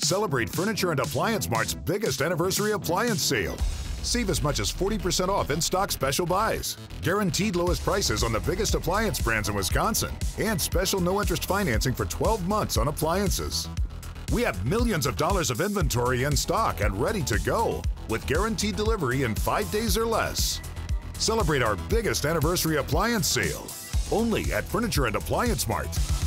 Celebrate Furniture and Appliance Mart's biggest anniversary appliance sale. Save as much as 40% off in-stock special buys, guaranteed lowest prices on the biggest appliance brands in Wisconsin, and special no-interest financing for 12 months on appliances. We have millions of dollars of inventory in stock and ready to go, with guaranteed delivery in 5 days or less. Celebrate our biggest anniversary appliance sale, only at Furniture and Appliance Mart.